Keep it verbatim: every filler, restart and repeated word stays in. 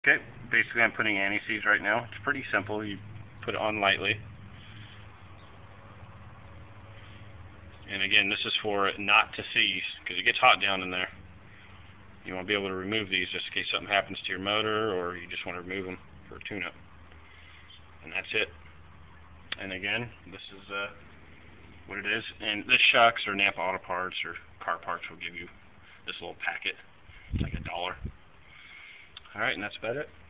Okay, basically I'm putting anti-seize right now. It's pretty simple. You put it on lightly. And again, this is for it not to seize, because it gets hot down in there. You want to be able to remove these just in case something happens to your motor, or you just want to remove them for a tune-up. And that's it. And again, this is uh, what it is. And this Shucks or Napa Auto Parts or Car Parts will give you this little packet. It's like a dollar. Alright, and that's about it.